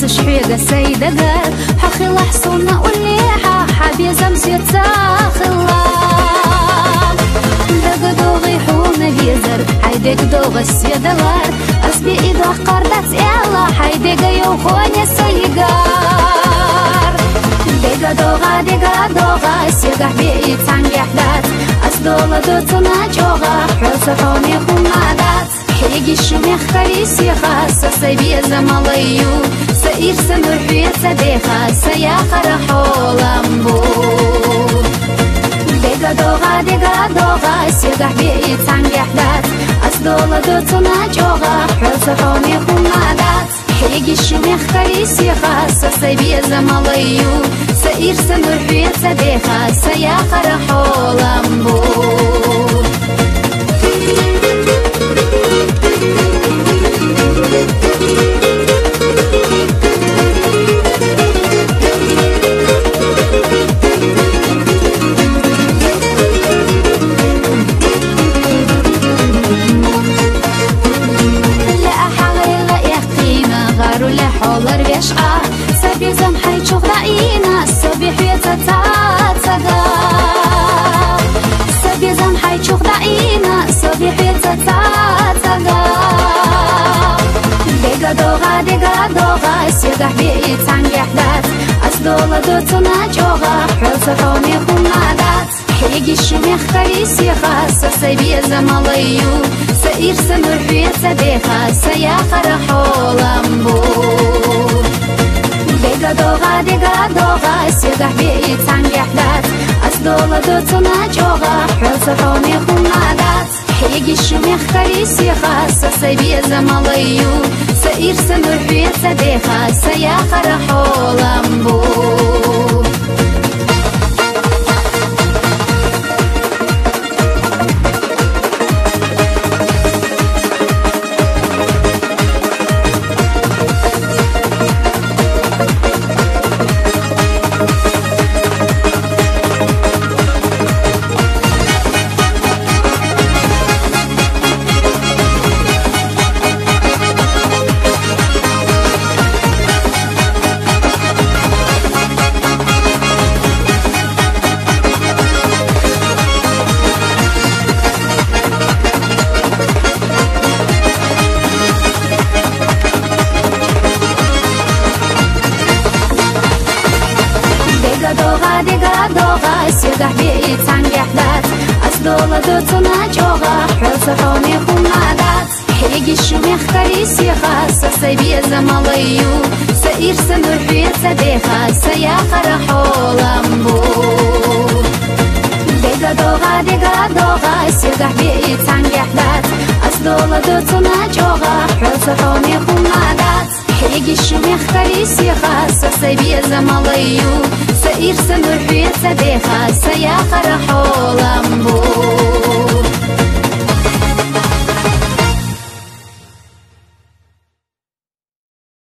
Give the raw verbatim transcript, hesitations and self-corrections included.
شحيقة سيدة حخي لحصونا والليحة حبي زمسي تساخلا دق دوغي حونا بيزر حيدق دوغ السيدوار أسبي إذا قردت إلا حيدق يوخوني سيقار دق دوغا دق دوغا سيقح بيئي تانجح دات أسدولا دوتنا جوغا حوصحوني خمادات حيجي الشميخ كريسي خاصة سيبيا زماليو سئير سنرحية سديخة سياخة رحولامبو ديقا دوغا ديقا دوغا سيقح بيئي تانجح دات أسدولا دوتنا جوغا حوصحوني خمادات حيجي الشميخ كريسي خاصة سيبيا زماليو سئير سنرحية سديخة سياخة رحولامبو حولر بيشقى سبي زمحي تشوف رأينا سبي حياتا تاتسقى سبي زمحي تشوف رأينا سبي حياتا تاتسقى ديقا دوغا ديقا دوغا سيقح بيئي تانجح دات أسدولا دوتنا جوغا حوصحوني خمادات حيجي الشميخ كريسي خاصة سيبيا زماليو سئير سنرحية سديخة سياخة رحولامبو ديقا دوغا ديقا دوغا سيقح بيئي تانجح دات أسدولا دوتنا جوغا حوصحوني خمادات حيجي الشميخ كريسي خاصة سيبيا زماليو سئير سنرحية سديخة سياخة رحولامبو دوغا ديقا دوغا سيقح بيئي تانجح دات أسدولا دوتنا جوغا حوصحوني خمادات حيجي الشميخ كريسي خاصة سيبيا زماليو سئير سنرحية سديخة سياخة رحولامبو ديقا دوغا ديقا دوغا سيقح بيئي تانجح دات أسدولا دوتنا جوغا حوصحوني خمادات حيجي الشميخ كريسي خاصة سيبيا زماليو سئير سنرحية سديخة سياخة رحولامبو